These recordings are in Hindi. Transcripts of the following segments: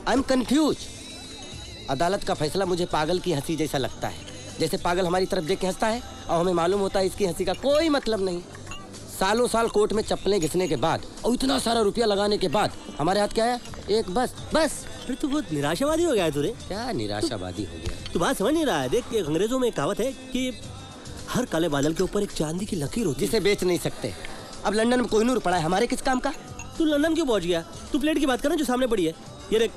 I am confuse. अदालत का फैसला मुझे पागल की हंसी जैसा लगता है, जैसे पागल हमारी तरफ देख के हंसता है और हमें मालूम होता है इसकी हंसी का कोई मतलब नहीं। सालों साल कोर्ट में चप्पलें घिसने के बाद और इतना सारा रुपया लगाने के बाद हमारे हाथ क्या है? एक बस। फिर तू बहुत निराशावादी हो गया है तुझे। क्या निराशावादी हो गया? तू बात समझ नहीं रहा है। देख, अंग्रेजों में एक कहावत है कि हर काले बादल के ऊपर एक चांदी की लकीर होती है जिसे बेच नहीं सकते। अब लंदन में कोहिनूर पड़ा है, हमारे किस काम का? तू लंदन क्यों पहुंच गया? तू प्लेट की बात कर ना जो सामने पड़ी है। ये देख,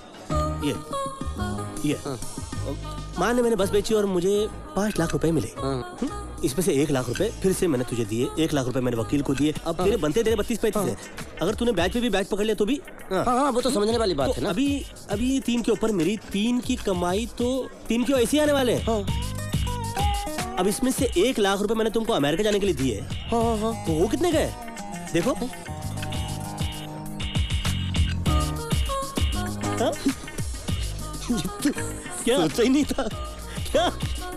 ये मान मैंने बस बेची और मुझे 5 लाख रुपए मिले। इसमें से 1 लाख रुपए फिर से मैंने तुझे दिए, 1 लाख रुपए मैंने वकील को दिए। अब तेरे बनते तेरे 32-35 है। अगर तूने बैच पे भी बैच पकड़ लिया तो भी हाँ, वो तो समझने वाली बात है ना। अभी 3 के ऊपर मेरी 3 की कमाई तो 3 की ऐसे आने वाले हैं। अब इसमें से 1 लाख रुपए मैंने तुमको अमेरिका जाने के लिए दिए। तो वो कितने गए देखो। क्या सोचा ही नहीं था। क्या?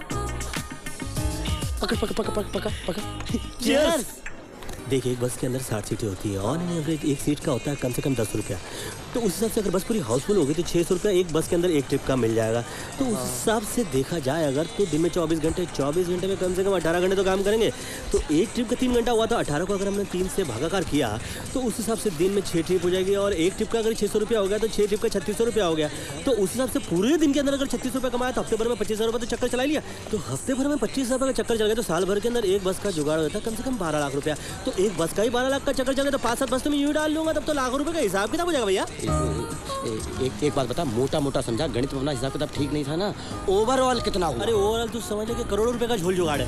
पकड़। देखिए, एक बस के अंदर 60 सीटें होती है। ऑन एवरेज एक सीट का होता है कम से कम 10 रुपया। तो उस हिसाब से अगर बस पूरी हाउसफुल होगी तो 600 रुपया एक बस के अंदर एक ट्रिप का मिल जाएगा। तो उस हिसाब से देखा जाए अगर तो दिन में 24 घंटे में कम से कम 18 घंटे तो काम करेंगे। तो एक ट्रिप का 3 घंटा हुआ तो 18 को अगर हमने 3 से भागाकार किया तो उस हिसाब से दिन में 6 ट्रिप हो जाएगी। और एक ट्रिप का अगर 600 रुपया हो गया तो 6 ट्रिप का 3600 रुपया हो गया। तो उस हिसाब से पूरे दिन के अंदर अगर 36 रुपया कमाया तो हफ्ते भर में 25,000 रुपये तो चक्कर चला लिया। तो हफ्ते भर में 25,000 रुपये का चक्कर चल गया तो साल भर के अंदर एक बस का जुगाड़ होता है कम से कम 12 लाख रुपया। तो एक बस का ही 12 लाख का चक्कर चल गया तो 5-7 बस तो मैं यूँ डाल लूंगा, तब तो लाखों रुपए का हिसाब किताब हो जाएगा भैया। एक बात बता, मोटा समझा, गणित में अपना हिसाब किताब ठीक नहीं था ना। ओवरऑल कितना हुआ? अरे ओवरऑल तू समझ ले कि करोड़ों रुपए का झोल जुगाड़ है।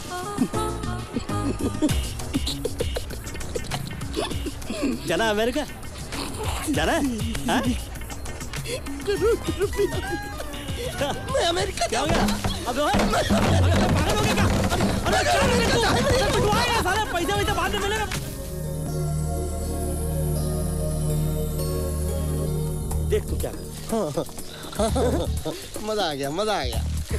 जाना अमेरिका? जाना है? मैं अमेरिका क्या हो गया? अब पागल हो गया क्या? अरे साला पैसा बाद में मिलेगा। देख तू क्या मजा आ गया।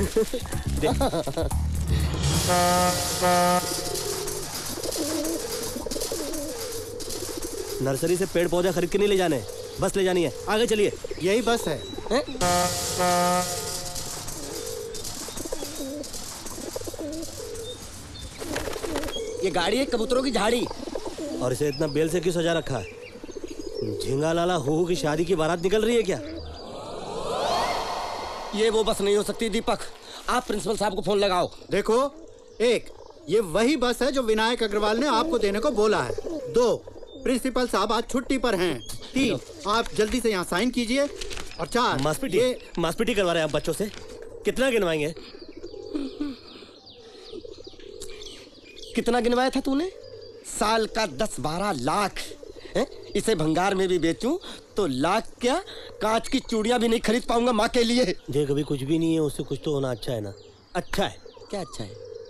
नर्सरी से पेड़ पौधे खरीद के नहीं ले जाने, बस ले जानी है। आगे चलिए। यही बस है। ये गाड़ी है कबूतरों की झाड़ी। और इसे इतना बेल से क्यों सजा रखा है? झिंगा लाला हूहू की शादी की बारात निकल रही है क्या? ये वो बस नहीं हो सकती दीपक। आप प्रिंसिपल साहब को फोन लगाओ। देखो, 1 ये वही बस है जो विनायक अग्रवाल ने आपको देने को बोला है। 2 प्रिंसिपल साहब आज छुट्टी पर हैं। 3 आप जल्दी से यहाँ साइन कीजिए। और 4 मांसपेटी करवा रहे हैं आप बच्चों से। कितना गिनवाएंगे? कितना गिनवाया था तूने? साल का 10-12 लाख है? इसे भंगार में भी बेचूं तो लाख क्या, कांच की चूड़ियां भी नहीं खरीद पाऊंगा माँ के लिए। देख, अभी कुछ भी नहीं है, उससे कुछ तो होना अच्छा है ना। अच्छा है। क्या अच्छा है?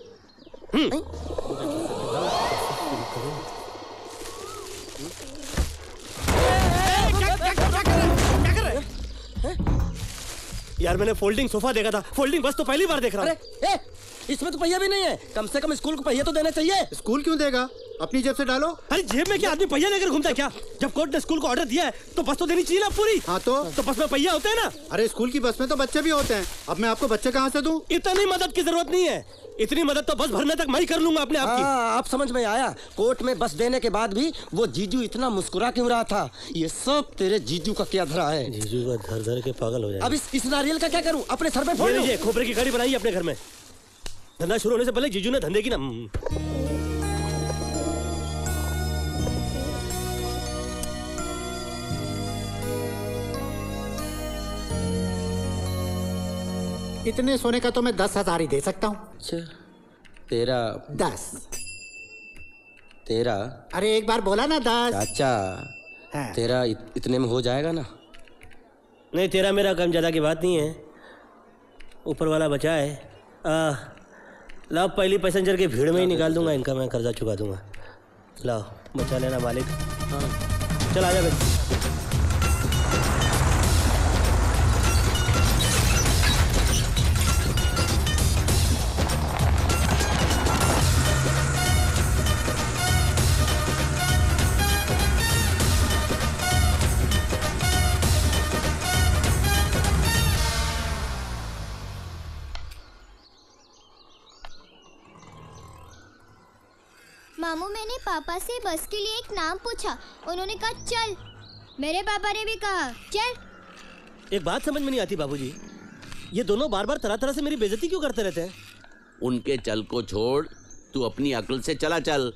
यार मैंने फोल्डिंग सोफा देखा था, फोल्डिंग बस तो पहली बार देख रहा हूँ। अरे इसमें तो पहिया भी नहीं है। कम से कम स्कूल को पहिया तो देना चाहिए। स्कूल क्यों देगा? अपनी जेब से डालो। अरे जेब में क्या आदमी पहिया लेकर घूमता है क्या? जब कोर्ट ने स्कूल को ऑर्डर दिया है तो बस तो देनी चाहिए ना पूरी। हाँ तो बस में पहिया होते हैं ना। अरे स्कूल की बस में तो बच्चे भी होते हैं। अब मैं आपको बच्चे कहाँ से दूं? इतनी मदद की जरूरत नहीं है। इतनी मदद तो बस भरने तक मैं ही कर लूंगा अपने आप की। आप समझ में आया। कोर्ट में बस देने के बाद भी वो जीजू इतना मुस्कुरा क्यों रहा था? ये सब तेरे जीजू का क्या धरा है? जीजू का धर धर के पागल हो जाए। अब इस नारियल का क्या करूं? अपने सर पे फोड़ लूं? खोपरे की गाड़ी बनाई अपने घर में। धंधा शुरू होने से पहले जीजू ने धंधे की ना। इतने सोने का तो मैं 10,000 ही दे सकता हूँ। अच्छा, तेरा 10। तेरा? अरे एक बार बोला ना 10। चाचा हाँ। तेरा इतने में हो जाएगा ना? नहीं, तेरा मेरा कम ज्यादा की बात नहीं है। ऊपर वाला बचा है। लाओ, पहली पैसेंजर की भीड़ में ही निकाल दूंगा इनका, मैं कर्जा चुका दूंगा। लाओ बचा लेना मालिक। चल आजा बेटा। मामू मैंने पापा से बस के लिए एक नाम पूछा, उन्होंने कहा चल। मेरे पापा ने भी कहा चल। एक बात समझ में नहीं आती बाबूजी, ये दोनों बार बार तरह तरह से मेरी बेइज्जती क्यों करते रहते हैं? उनके चल को छोड़, तू अपनी अक्ल से चला चल।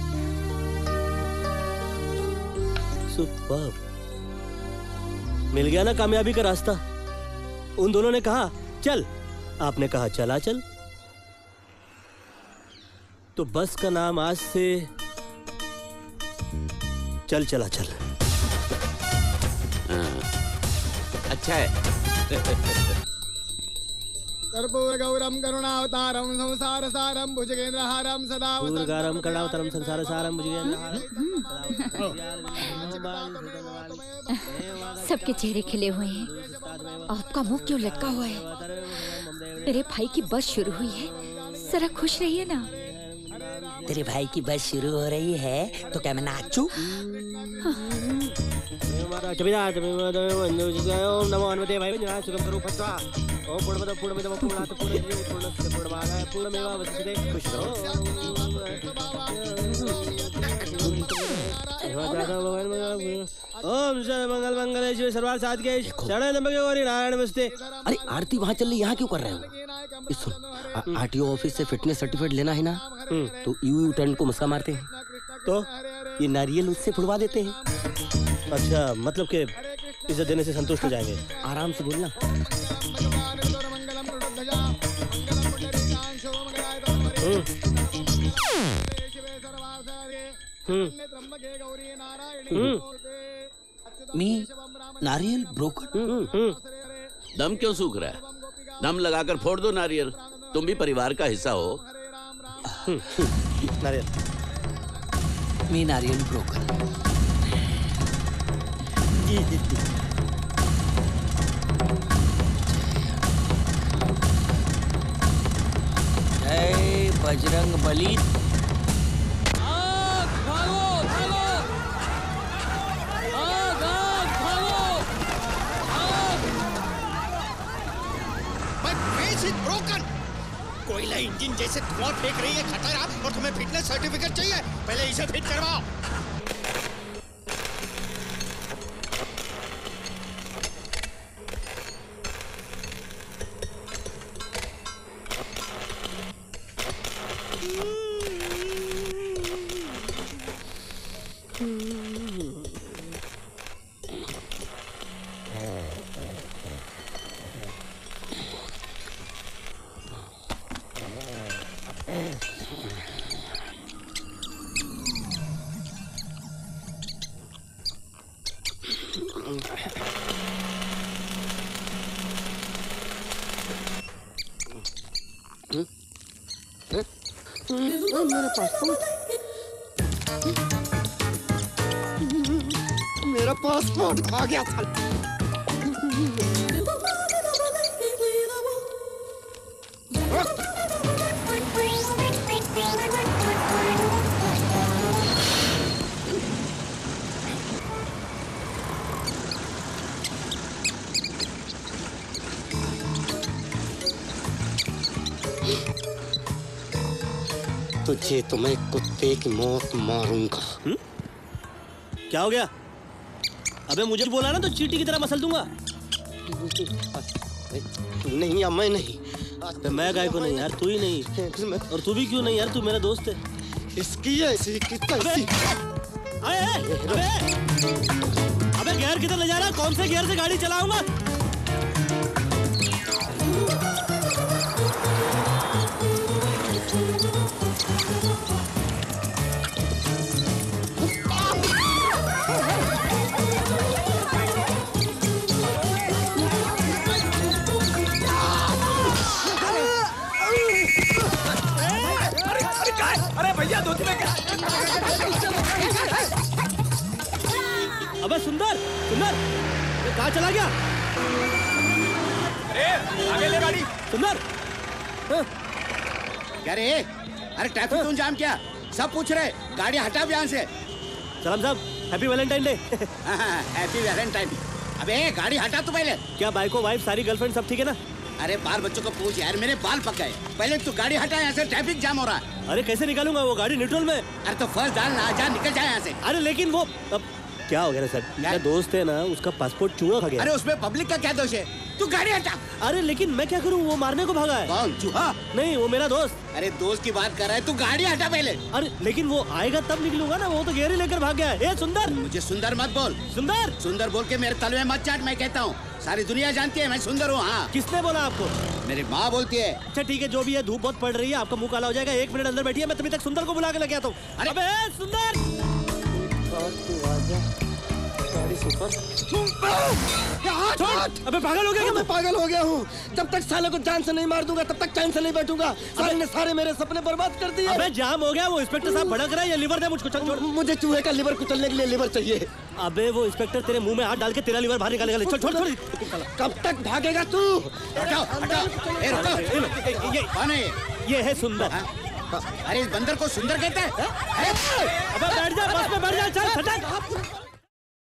सुपर्ब, मिल गया ना कामयाबी का रास्ता। उन दोनों ने कहा चल, आपने कहा चला चल। तो बस का नाम आज से चल चला चल। अच्छा है। कर्पूर गौरम करुणावतारम संसार सारम भुजगेंद्रहारम सदा पूर्गारम करुणावतारम संसार सारम भुजगेंद्रहारम। सबके चेहरे खिले हुए हैं, आपका मुंह क्यों लटका हुआ है? मेरे भाई की बस शुरू हुई है, जरा खुश रहिए ना। तेरे भाई की बस शुरू हो रही है तो क्या मैं नाचूं? ओम नमो हनुमते भाई सुगम करो फत्वा। ओम पूर्णमद पूर्णमिदम पूर्णात् पूर्णस्य पूर्णमादाय पूर्णमेवावशिष्यते। खुश रहो। ओम सर्वमंगल मंगले शिवे सर्वार्थ साधिके शरण्य त्र्यंबके गौरी नारायण नमस्ते। अरे आरती वहाँ चल रही, यहाँ क्यों कर रहे हो? ये सुन, आरटीओ ऑफिस से फिटनेस सर्टिफिकेट लेना है ना, तो यू टर्न को मस्का मारते हैं, तो ये नारियल उससे फुड़वा देते हैं। अच्छा, मतलब कि इज्जत देने से संतुष्ट हो जाएंगे। आराम से बोलना। मी नारियल ब्रोकन। दम क्यों सूख रहा है? दम लगाकर फोड़ दो नारियल, तुम भी परिवार का हिस्सा हो। नारियल। मी नारियल ब्रोकन। जय बजरंग बली। ब्रोकन कोयला इंजन जैसे धुआं फेंक रही है, खतरा, और तुम्हें फिटनेस सर्टिफिकेट चाहिए? पहले इसे फिट करवाओ। मेरा पासपोर्ट आ गया था। तुझे तो मैं कुत्ते की मौत मारूंगा। क्या हो गया? अबे मुझे बोला ना तो चींटी की तरह मसल दूंगा। तू नहीं या मैं नहीं। तो मैं गाय को नहीं यार, तू ही नहीं। और तू भी क्यों नहीं यार, तू मेरा दोस्त है। इसकी ऐसी की तैसी। अबे गियर किधर ले जा रहा? कौन से गियर से गाड़ी चलाऊंगा? अरे भैया धोती में क्या? अबे सुंदर, सुंदर, कहाँ चला गया? अरे आगे ले गाड़ी। सुंदर, क्या रे? अरे ट्रैफिक क्यों जाम किया? सब पूछ रहे, गाड़ी हटा यहाँ से। सलाम साहब, happy Valentine day. Happy Valentine. अबे गाड़ी हटा तू पहले। क्या बाइको वाइफ सारी गर्लफ्रेंड सब ठीक है ना? अरे बाल बच्चों को पूछ यार, मेरे बाल पक गए। पहले तू गाड़ी हटा, यहाँ से ट्रैफिक जाम हो रहा है। अरे कैसे निकालूंगा, वो गाड़ी न्यूट्रल में। अरे तो फर्स्ट डाल ना, जा निकल जाए यहाँ से। अरे लेकिन वो अब क्या हो गया सर, मेरा दोस्त है ना, उसका पासपोर्ट चूहा खा गया। अरे उसमें पब्लिक का क्या दोष है, तू गाड़ी हटा। अरे लेकिन मैं क्या करूँ, वो मारने को भागा है। कौन, चूहा? नहीं, वो मेरा दोस्त। अरे दोस्त की बात कर रहा है, तू गाड़ी हटा पहले। अरे लेकिन वो आएगा तब निकलूंगा ना, वो तो गेरी लेकर भाग गया है। ए सुंदर, मुझे सुंदर मत बोल। सुंदर सुंदर बोल के मेरे तलवे मत चाट, मैं कहता हूँ सारी दुनिया जानती है मैं सुंदर हूँ। हाँ, किसने बोला आपको? मेरी माँ बोलती है। अच्छा ठीक है, जो भी है, धूप बहुत पड़ रही है, आपका मुंह काला हो जाएगा। 1 मिनट अंदर बैठिए, मैं तभी तक सुंदर को बुला के लगे आता हूँ। अबे सुंदर, अबे पागल हो गया क्या? मैं पागल हो गया हूँ। जब तक साले को जान से नहीं मार दूंगा तब तक चैन से नहीं बैठूंगा। साले ने सारे मेरे सपने बर्बाद कर दिए। अबे जाम हो गया, वो इंस्पेक्टर साहब भड़क रहा है। ये लिवर दे मुझको, चल छोड़। मुझे चूहे का लिवर कुचलने के लिए लिवर चाहिए। अबे वो इंस्पेक्टर तेरे मुंह में हाथ डाल के तेरा लिवर बाहर निकालेगा। चल छोड़ छोड़। कब तक भागेगा तू? हटाओ हटाओ। ए रुको, कौन है ये है सुंदर। अरे इस बंदर को सुंदर कहते हैं? अबे बैठ जा, बस में बैठ जा, चल सटक।